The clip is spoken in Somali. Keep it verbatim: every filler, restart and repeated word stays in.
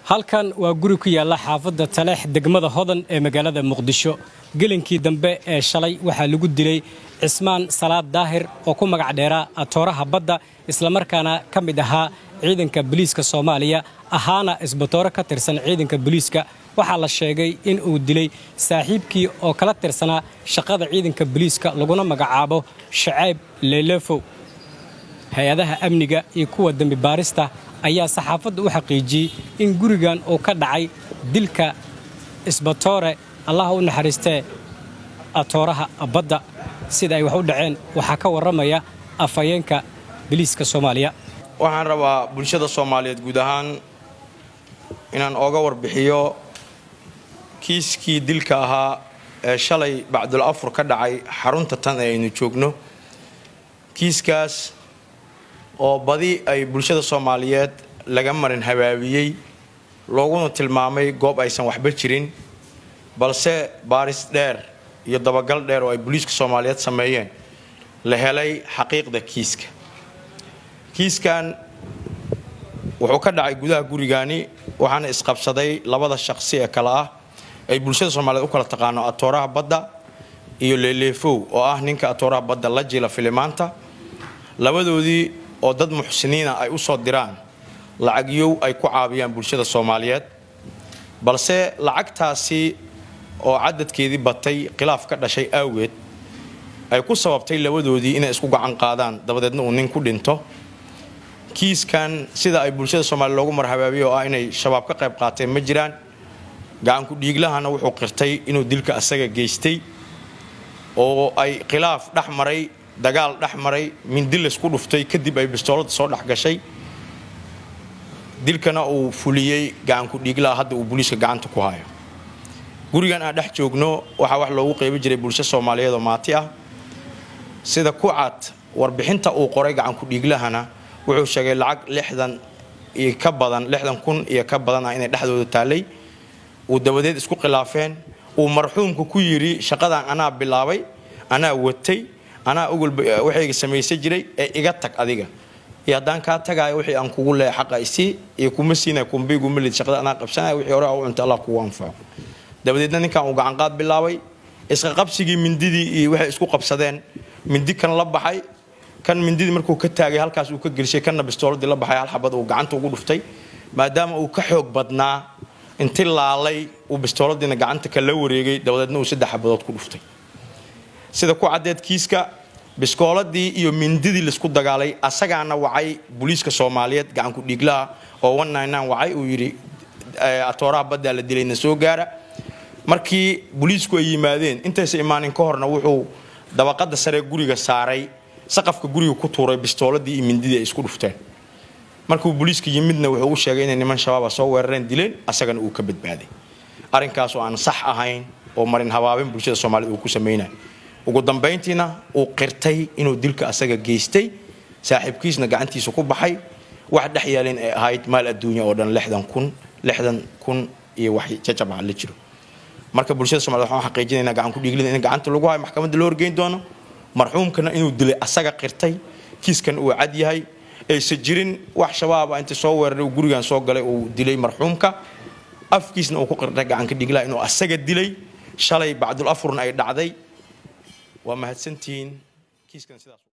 halkan waa guri ku yaala xaafadda Taleex degmada Hodan ee magaalada Muqdisho gelinkii dambe ee shalay waxa lagu dilay Cismaan Salaad Daahir oo ku magac dheera atooraha badda isla markaana kamid ahaa ciidanka booliiska Soomaaliya ahaana isbatoore ka tirsan ciidanka booliiska waxa la sheegay in uu dilay saaxiibkii oo kala tirsanaa shaqada ciidanka booliiska laguna magacaabo Shacayb Leelefo hay'adaha amniga iyo kuwa dambi baarista ayaa saxaafadda u xaqiijiyay in gurigan oo ka dhacay dilka isbatoore Allah u naxariistay atooraha badda sida ay wax u dhaceen waxa ka waramaya afayeenka booliiska Soomaaliya waxaan rabaa bulshada Soomaaliyeed guud ahaan inaan ooga warbixiyo kiiskii dilka ahaa ee shalay bacdul afur ka dhacay xarunta tan ee aynu joogno kiiskaas oo badi ay bulshada Soomaaliyeed laga marin habaabiyay looguna tilmaamay goob aysan waxba jirin balse baaris dheer iyo dabagal dheer oo ay booliiska Soomaaliyeed sameeyeen la helay xaqiiqda kiiska kiiskan wuxuu ka dhacay gudaha gurigaani waxaana isqabsaday labada shakhsi ee kala ah ay bulshada Soomaaliyeed u kala taqaano atooraha badda iyo Leelefo oo ah ninka atooraha badda la jila filimaanta labadoodii oo dad muxsiniina ay u soo diraan lacagyow ay ku caawiyaan bulshada Soomaaliyeed balse lacagtaasi oo cadadkeedii batay khilaaf ka dhashay awgeed ay ku sababtay labadoodii inay isku gacan qaadaan dabadeedna uu nin ku dhinto kiiskan sida ay bulshada Soomaaliyeed loogu marhabaabiyo oo inay shabaab ka qayb qaateen ma jiraan gacan ku dhiiglahana wuxuu qirtay inuu dilka asaga geystay oo ay khilaaf dhaxmaray dagaal dhaxmaray min dil isku dhuftay kadib ay bistoolada soo dhax gashay dilkana uu fuliyay gacan ku dhiiglaha hadda uu booliiska gacanta ku hayo gurigan aan dhex joogno waxa wax loogu qeyb jiray bulshada Soomaaliyeed oo maati ah sida ku cad warbixinta uu qoray gacan ku dhiiglahana wuxuu sheegay lacag lixdan iyo ka badan lixdan kun iyo ka badan inay dhaxdooda taalay uu dabadeed isku khilaafeen uu marxuumku ku yiri shaqadan anaa bilaabay anaa watay anaa ogol waxay sameeyay jiray ee iga tag adiga yaadaan ka tagay wixii aan kugu leeyahay xaqaysi iyo kuma siinay kumbigu milid shaqada anaa qabsanay wixii hore oo inta Allah kugu anfaa dabadeedna ninkan uu gacan qaad bilaabay isqa qabsigii mindidii iyo waxay isku qabsadeen mindi kan la baxay kan mindidii markuu ka taagay halkaas uu ka gelshay kan bistooladii la baxay hal xabad uu gacanta ugu dhuftay maadaama uu ka xoog badnaa intii laalay uu bistooladina gacanta ka la wareegay dabadeedna uu saddex xabadood ku dhuftay sida ku cadeed kiiska biskooladii iyo mindidii la isku dagaalay asagaana wacay booliiska Soomaaliyeed gacan ku dhiiglaha oo one nine nine wacay uu yiri atooraha badda la dilayna soo gaara markii booliisku ay yimaadeen intaysa imaanin ka horna wuxuu dabaqada sare guriga saaray saqafka guriga ku tuuray bistooladii iyo mindidii ay isku dhufteen markuu booliiska yimidna wuxuu u sheegay in niman shabaab soo weerareen dileen asagana uu ka badbaaday arinkaas oo aan sax ahayn oo marin habaabin bulshada Soomaaliyeed uu ku sameeyay ugu dambeyntiina uu qirtay inuu dilka asaga geystay saaxiibkiisna gacantiisa ku baxay wax dhex yeeleen ay ahayd maal adduunyo oo dhan lixdan kun lixdan kun iyo wax jajab la jiro marka bulshada Soomaaliyeed waxaan xaqiijinaynaa gacan ku dhiiglin in gacanta lagu hayo maxkamadda loo horgeyn doono marxuumkana inuu dilay asaga qirtay kiiskan uu cad yahay ay sajirin wax shabaab ah inta soo weeraray gurigan soo galay uu dilay marxuumka afkiisna uu ku qirtay gacan ka dhiigla inuu asaga dilay shalay bacdul afurna ay dhacday وما هتسنتين كيس كان سيدا